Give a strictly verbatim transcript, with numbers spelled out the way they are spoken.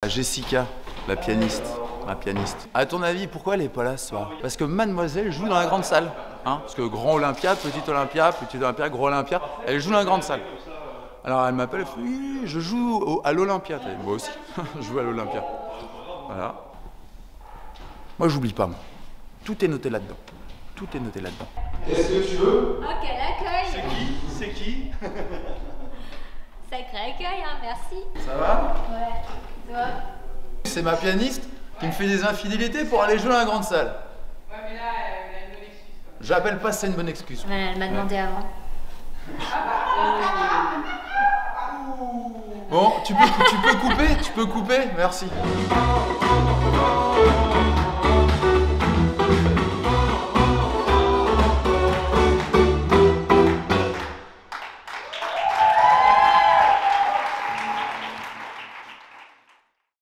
Jessica, la pianiste. Ma pianiste. À ton avis, pourquoi elle est pas là ce soir? Parce que mademoiselle joue dans la grande salle. Hein, parce que grand Olympia, petit Olympia, petit Olympia, gros Olympia, elle joue dans la grande salle. Alors elle m'appelle, elle fait oui, je joue au, à l'Olympia. Moi aussi, je joue à l'Olympia. Voilà. Moi, j'oublie pas, moi. Tout est noté là-dedans. Tout est noté là-dedans. Qu'est-ce que tu veux? Oh, quel accueil! C'est qui? C'est qui? Sacré accueil, hein, merci. Ça va? Ouais, toi? C'est ma pianiste qui me fait des infidélités pour aller jouer dans la grande salle. Ouais, mais là, elle a une bonne excuse. J'appelle pas ça une bonne excuse. Ouais, elle m'a demandé ouais. avant. Bon, tu peux, tu peux couper? Tu peux couper? Merci.